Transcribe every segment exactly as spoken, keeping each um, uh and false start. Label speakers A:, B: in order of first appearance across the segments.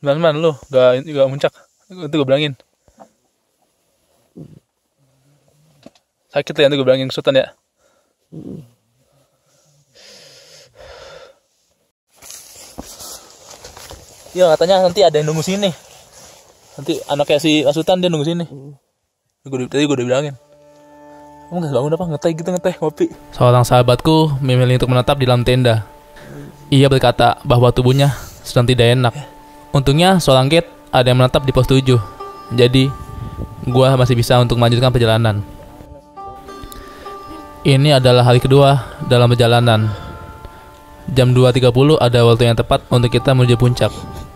A: Man-man lu, gak, gak muncak. Itu gue bilangin. Sakit ya, itu gue bilangin kesutan ya. Iya katanya nanti ada yang nunggu sini. Nanti anaknya si Asutan dia nunggu sini. Gue tadi gue udah bilangin. Kamu nggak bangun apa ngeteh gitu ngeteh kopi. Seorang sahabatku memilih untuk menetap di dalam tenda. Ia berkata bahwa tubuhnya sedang tidak enak. Untungnya seorang gate ada yang menetap di pos tujuh. Jadi gua masih bisa untuk melanjutkan perjalanan. Ini adalah hari kedua dalam perjalanan. Jam dua tiga puluh ada waktu yang tepat untuk kita menuju puncak.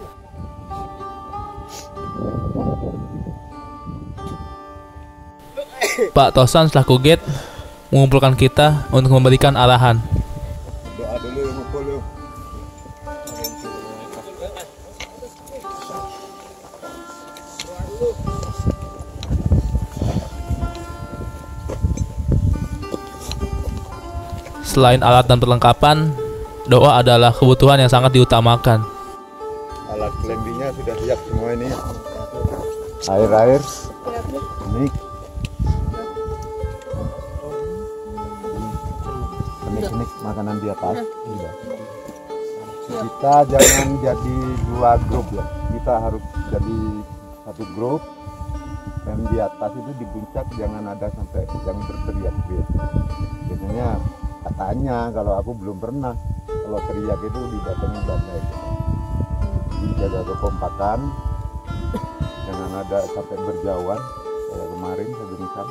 A: Pak Tosan selaku gate mengumpulkan kita untuk memberikan arahan.
B: Doa dulu yang ngumpul lu.
A: Selain alat dan perlengkapan, doa adalah kebutuhan yang sangat diutamakan.
B: Alat climbingnya sudah siap semua ini. Air-air, mic, mic makanan di atas. Iya. Kita jangan jadi dua grup ya. Kita harus jadi satu grup. Dan di atas itu di puncak jangan ada sampai yang berteriak-teriak. Biasanya katanya kalau aku belum pernah kalau teriak itu didatengin badai. Jadi jaga kekompakan. Jangan ada sampai berjauhan kayak kemarin sebentar.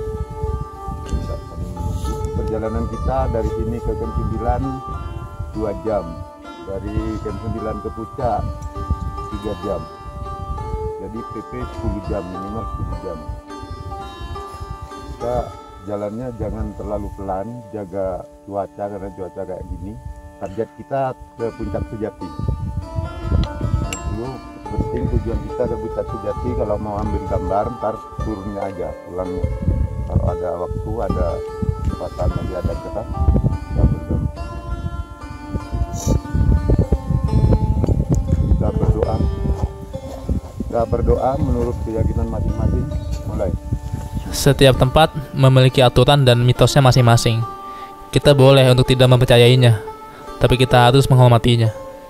B: Perjalanan kita dari sini ke Camp sembilan dua jam, dari Camp sembilan ke puncak tiga jam, jadi P P sepuluh jam, minimal sepuluh jam. Kita jalannya jangan terlalu pelan, jaga cuaca karena cuaca kayak gini. Target kita ke puncak Sejati. Dulu penting tujuan kita ke puncak Sejati. Kalau mau ambil gambar ntar turunnya aja, pulangnya. Kalau ada waktu, ada kesempatan lagi ada gerak, kita berdoa. Kita berdoa. Kita berdoa menurut keyakinan masing-masing. Mulai.
A: Setiap tempat memiliki aturan dan mitosnya masing-masing. Kita boleh untuk tidak mempercayainya, tapi kita harus menghormatinya.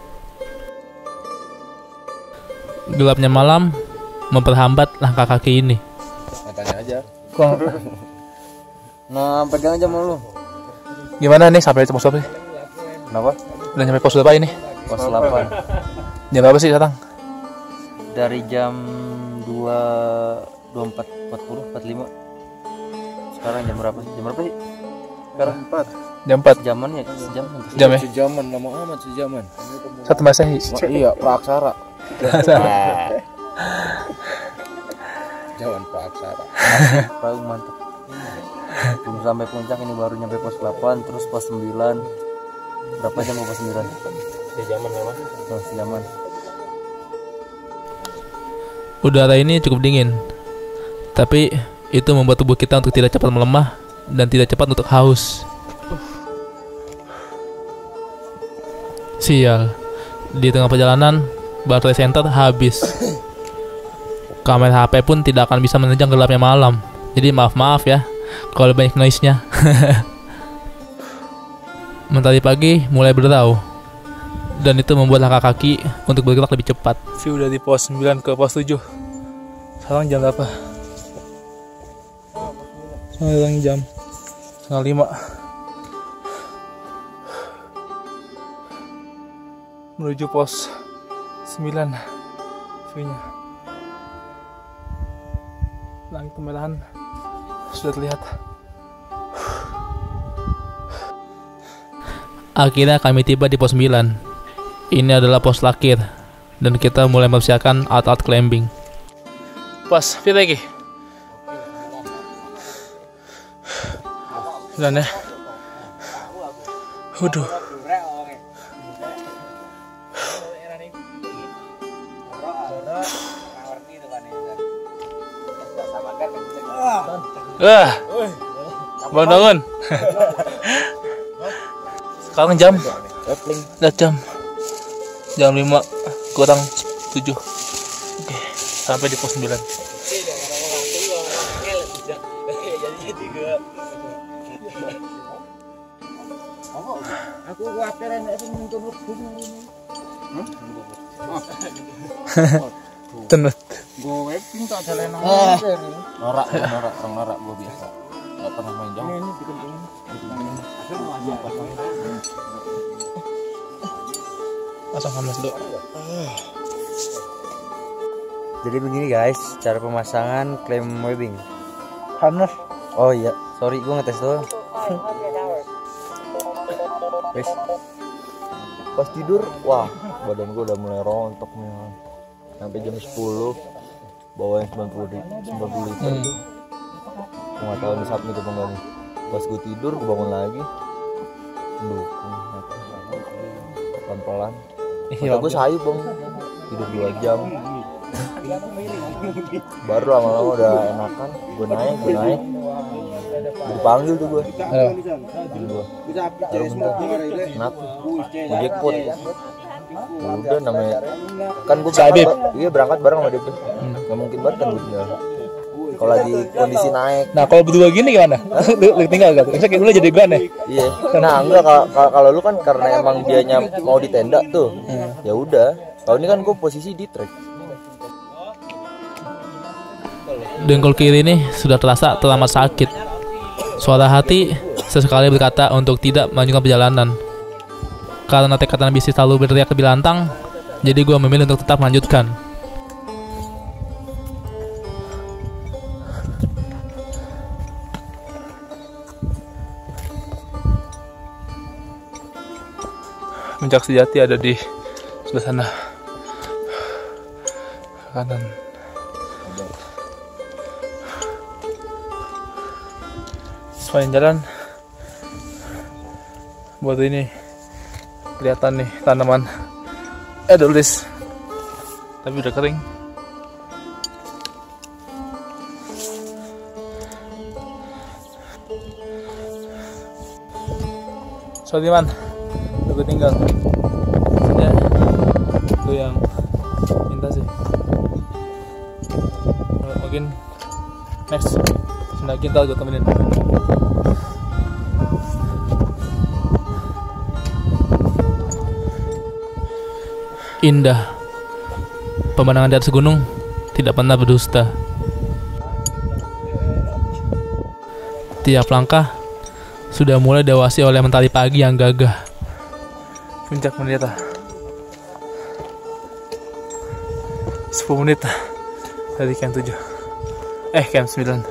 A: Gelapnya malam memperhambat langkah kaki ini.
C: Tanya aja.
A: Kok?
C: Nah, pegang aja mau lu.
A: Gimana nih sampai pos berapa?
C: Kenapa?
A: Udah nyampe pos berapa ini?
C: Pos delapan.
A: Jam berapa sih datang?
C: Dari jam dua dua empat empat puluh empat lima. Sekarang jam berapa? Jam berapa sih? Sekarang empat.
A: Jam empat.
C: Jamannya sejam.
A: Jam ya?
C: Sejaman, lama amat sejaman.
A: Satu Masehi.
C: Iya, praksara. Jaman praksara. Perahu mantap. Belum sampai puncak ini baru nyampe pos delapan, terus pos sembilan. Berapa jam pos sembilan? Sejaman ya, Mas. Oh, sejaman.
A: Udara ini cukup dingin. Tapi itu membuat tubuh kita untuk tidak cepat melemah dan tidak cepat untuk haus. Sial. Di tengah perjalanan baterai senter habis. Kamera H P pun tidak akan bisa menerjang gelapnya malam. Jadi maaf-maaf ya kalau banyak noise-nya. Mentari pagi mulai bertahu, dan itu membuat langkah kaki untuk bergerak lebih cepat. View dari pos sembilan ke pos tujuh. Sekarang jam berapa? Sekarang jam setengah lima. Menuju pos sembilan. View-nya langit kemerahan sudah terlihat. Akhirnya kami tiba di pos sembilan. Ini adalah pos lakir, dan kita mulai mempersiapkan alat-alat climbing. Pas, fit lagi. Dan ya. Waduh. Wah, bangun. Sekarang jam, udah jam, jam lima kurang tujuh. Oke, sampai di pos sembilan.
B: Aku khawatir enak sing nonton ini.
A: Tenut.
B: Gue webing tak jalan
C: Eh. Norak, norak, orang norak gue biasa. Gak pernah main jauh.
B: ini dikentingin.
A: Pasang hamlas dulu.
C: Jadi begini guys, cara pemasangan klem webbing.
A: Hamlas.
C: Oh iya, sorry gue ngetes doang. Wes. Pas tidur, wah badan gue udah mulai rontok nih. Sampai jam sepuluh bawa yang sembilan puluh liter
A: Hmm.
C: tuh. Gue gak tau nih submit apa enggak nih. Pas gue tidur, gue bangun lagi. Mendukung. Pelan-pelan.
A: Iya,
C: Mata gue sayu bang. Tidur dua jam. Baru lama-lama udah enakan. Gue naik, gue naik. Dipanggil tuh gue.
A: Halo.
C: Gue. Taruh bentar. Kenapa? Gue jackpot. Ya udah namanya kan gue
A: Sabib.
C: berangkat, iya berangkat bareng sama dia tuh. Gak mungkin banget kan gue tinggal. Kalau lagi kondisi naik.
A: Nah, kalau berdua gini gimana? Lu, lu tinggal gak? Bisa kayak dulu jadi gue nih.
C: Iya. Nah enggak kalau kalau lu kan karena emang dianya mau di tenda tuh. Ya udah. Kalau ini kan gue posisi di trek.
A: Dengkul kiri ini sudah terasa teramat sakit. Suara hati sesekali berkata untuk tidak melanjutkan perjalanan. Karena tekad ambisi selalu berteriak lebih lantang, jadi gue memilih untuk tetap melanjutkan. Puncak sejati ada di sebelah sana. Kanan. Sepanjang jalan buat ini kelihatan nih tanaman edelweiss, tapi udah kering. Sorry man, udah tinggal. Ya, itu yang minta sih. Mungkin next sudah kita gue temenin. Indah. Pemandangan di atas gunung tidak pernah berdusta. Tiap langkah sudah mulai diawasi oleh mentari pagi yang gagah. Puncak Mendieta. sepuluh menit dari camp tujuh. Eh, camp sembilan.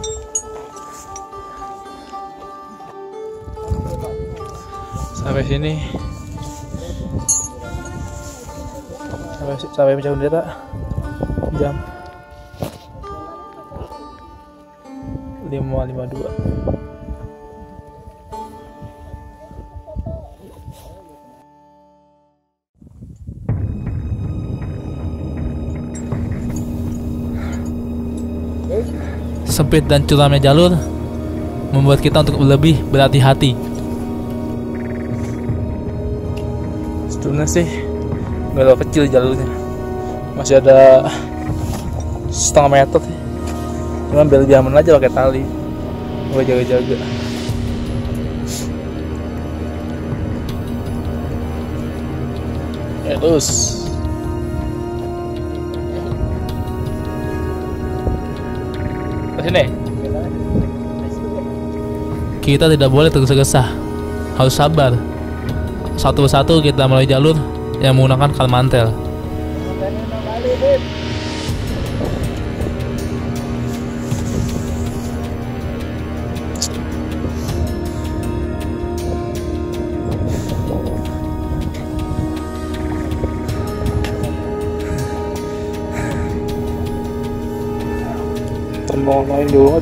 A: Sampai sini. Sampai sampai Puncak Mendieta jam lima lima dua. Sempit dan curamnya jalur membuat kita untuk lebih berhati-hati. Sebenarnya sih nggak terlalu kecil jalurnya, masih ada setengah meter sih. Cuman biar lebih aman aja pakai tali, gue jaga-jaga. Ya terus. Sini. Kita tidak boleh tergesa-gesa, harus sabar. Satu persatu kita mulai jalur yang menggunakan kalmantel. Terbang main dulu.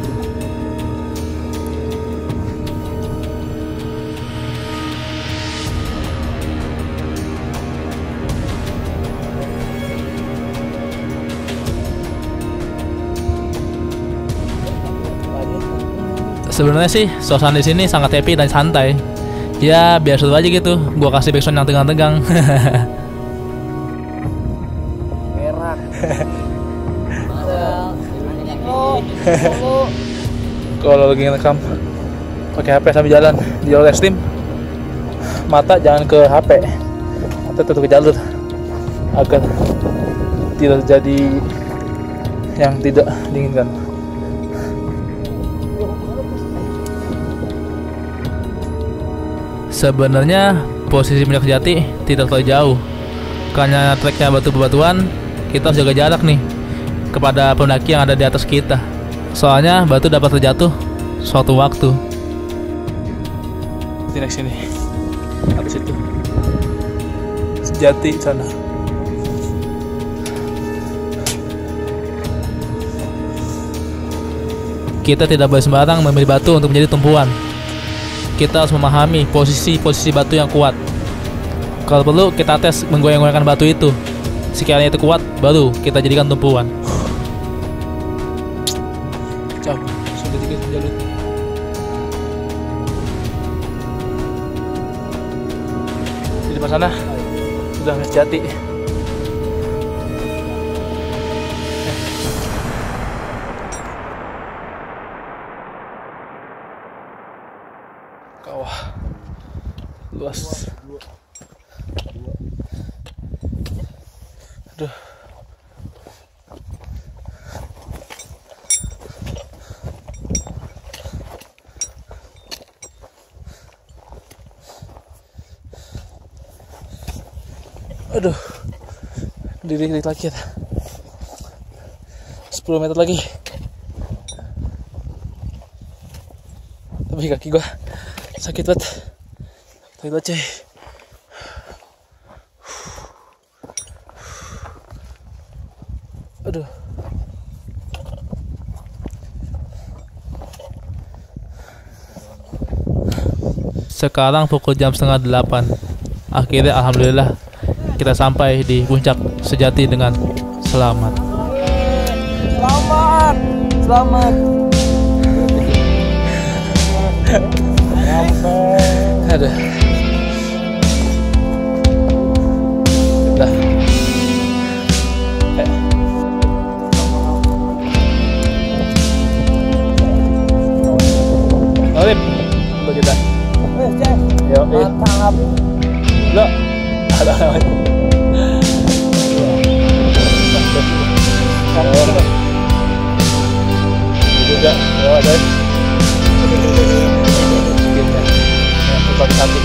A: Sebenarnya sih suasana di sini sangat happy dan santai. Ya biar seru aja gitu. Gua kasih backsound yang tegang-tegang. Kalau lagi ngerekam pakai H P sambil jalan di jalur ekstrim, mata jangan ke H P, mata tetap ke jalur agar tidak terjadi yang tidak diinginkan. Sebenarnya posisi Puncak Sejati tidak terlalu jauh, karena treknya batu bebatuan. Kita harus jaga jarak nih kepada pendaki yang ada di atas kita, soalnya batu dapat terjatuh suatu waktu. Di next sini, habis itu Sejati sana. Kita tidak boleh sembarang memilih batu untuk menjadi tumpuan. Kita harus memahami posisi-posisi batu yang kuat. Kalau perlu kita tes menggoyang-goyangkan batu itu. Sekiranya itu kuat, baru kita jadikan tumpuan. Jauh, sudah dikit jalur. Di depan sana sudah Sejati. Kawah luas. Aduh. Aduh. Diri-diri lagi ya. sepuluh meter lagi. Tapi kaki gua sakit banget. Sakit banget coy. Aduh. Sekarang pukul jam setengah delapan. Akhirnya alhamdulillah kita sampai di Puncak Sejati dengan selamat.
C: Selamat, selamat.
A: Ada. Dah. Olim, untuk kita. Yo, mantap. Lo, ada lagi. Juga, yo ada. Bagi samping.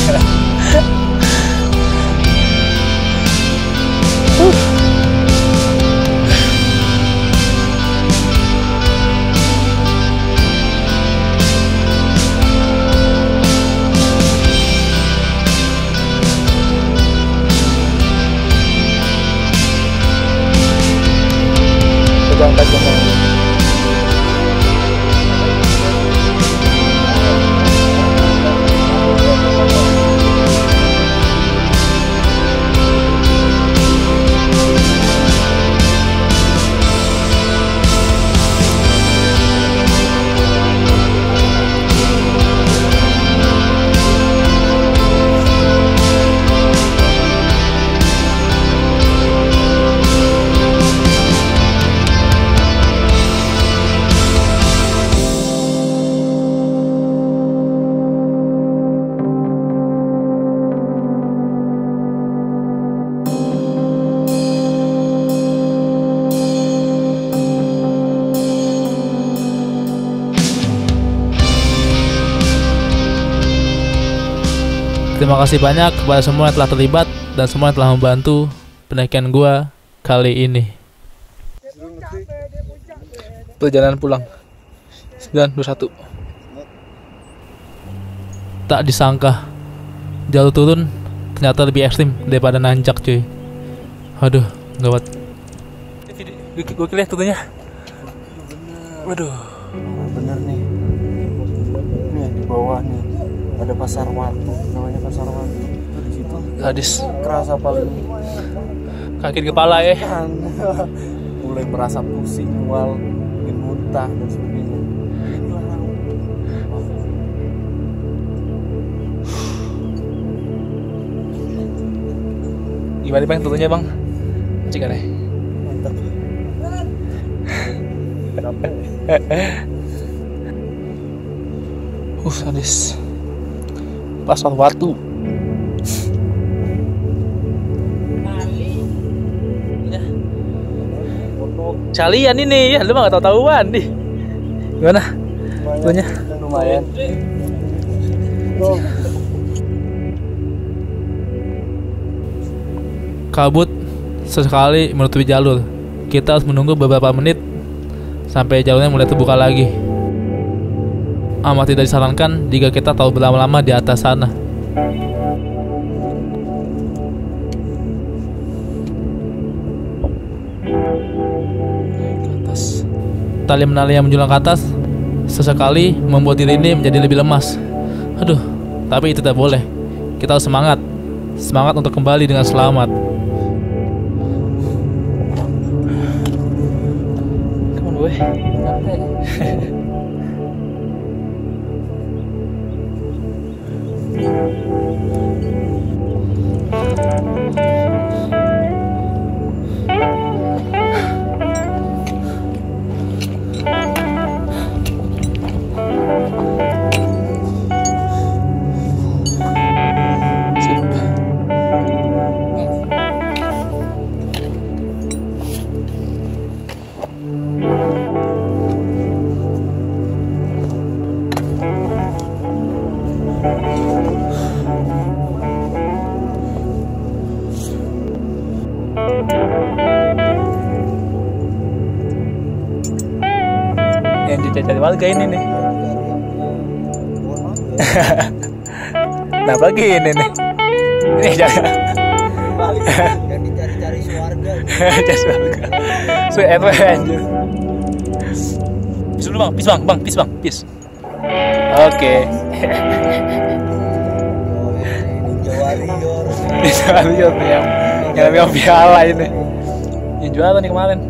A: Pegang tajam. Terima kasih banyak kepada semua yang telah terlibat dan semua yang telah membantu pendakian gua kali ini. Perjalanan pulang sembilan dua satu. Tak disangka jalur turun ternyata lebih ekstrim daripada nanjak cuy. Aduh, gawat. Gue lihat turunnya. Waduh.
C: Bener nih. Nih di bawah nih ada pasar Watu, namanya pasar Watu. Itu di situ.
A: Hadis.
C: Kerasa paling
A: kaki di kepala ya.
C: Mulai merasa pusing, mual, ingin muntah dan sebagainya.
A: Gimana bang turunnya bang? Cik aneh.
C: mantap.
A: Uh, sadis. Pasal batu. Calian ini ya, lu mah gak tahu-tahuan nih. Gimana? Lumayan.
C: Lumayan.
A: Kabut sesekali menutupi jalur. Kita harus menunggu beberapa menit sampai jalurnya mulai terbuka lagi. Amat tidak disarankan jika kita tahu berlama-lama di atas sana. Tali menali yang menjulang ke atas sesekali membuat diri ini menjadi lebih lemas. Aduh, tapi itu tidak boleh. Kita harus semangat, semangat untuk kembali dengan selamat. Come on, boy. Yang dicari warga ini nih. Nah, lagi ini nih. Ini jangan.
C: Yang dicari-cari suarga.
A: Jas warga. So R W anjir. Pis dulu bang, pis bang, bang, pis bang, pis. Oke.
C: Ninja Warrior.
A: Ninja Warrior nih yang yang yang piala ini. Yang juara nih kemarin.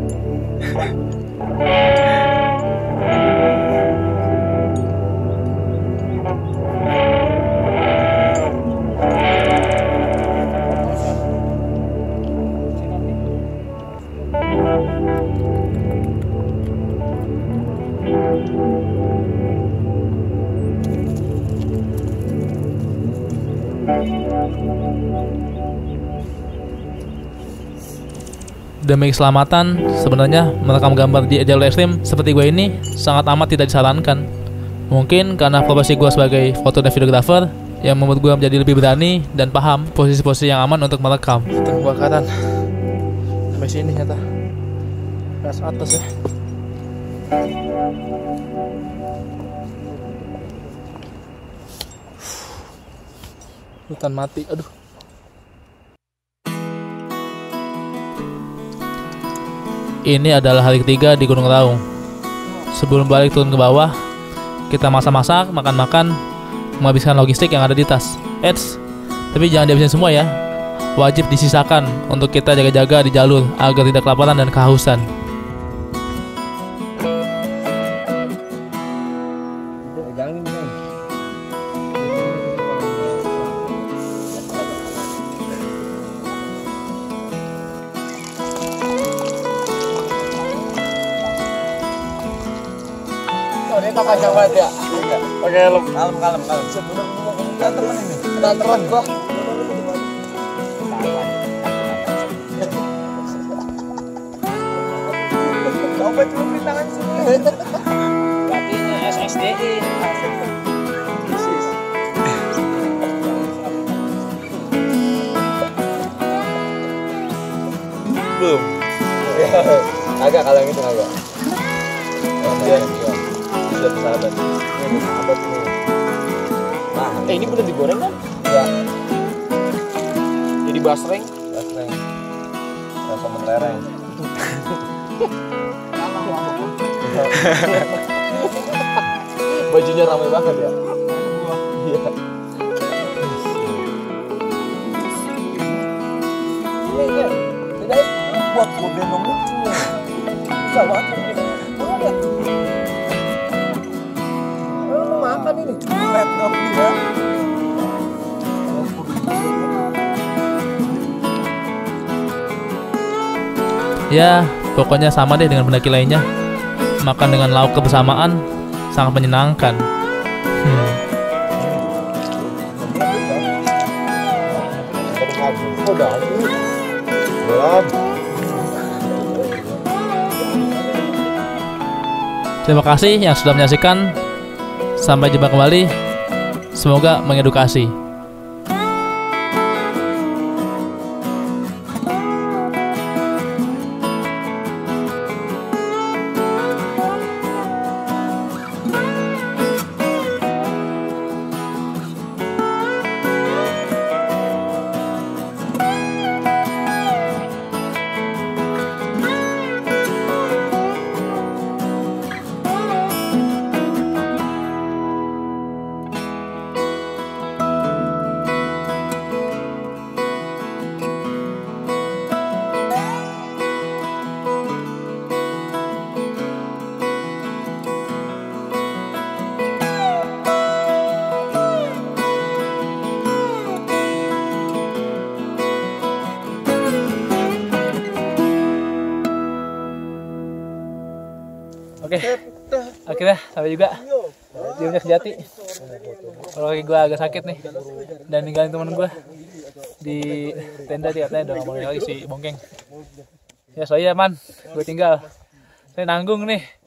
A: Demi keselamatan, sebenarnya merekam gambar di jalur ekstrim seperti gue ini sangat amat tidak disarankan. Mungkin karena profesi gue sebagai foto dan videographer yang membuat gue menjadi lebih berani dan paham posisi-posisi yang aman untuk merekam. Kebakaran sampai sini nyata, ke atas ya. Hutan mati, aduh. Ini adalah hari ketiga di Gunung Raung. Sebelum balik turun ke bawah, kita masak-masak, makan-makan, menghabiskan logistik yang ada di tas. Eits, tapi jangan dihabisin semua ya. Wajib disisakan untuk kita jaga-jaga di jalur agar tidak kelaparan dan kehausan.
C: Ini apa coba dia? Oke, kalem, kalem, kalem, kalem. Sebelum ngomong temen ini, kita terus gua. Coba celupin tangan sini. Berarti ini S S D I.
A: Belum.
C: Agak kalau yang itu agak.
A: Iya, iya. Sudah bersahabat.
C: Ini bersahabat ini. Nah,
A: Eh, ini bener digoreng kan?
C: ya,
A: Jadi basreng.
C: basreng. Rasa mentereng.
A: Bajunya ramai banget ya. Iya.
C: Iya, iya. Tidak buat gue gendong lucu. Bisa banget. Lihat. Lu makan ini. Laptop dia.
A: Ya, Pokoknya sama deh dengan pendaki lainnya. Makan dengan lauk kebersamaan sangat menyenangkan. Hmm. Terima kasih yang sudah menyaksikan. Sampai jumpa kembali. Semoga mengedukasi. Oke, akhirnya sampai juga di Puncak Sejati. Kalau kaki gue agak sakit nih, dan ninggalin temen gue di tenda, dia katanya udah ngomongin lagi si Bongkeng. Ya soalnya man, gue tinggal, saya nanggung nih.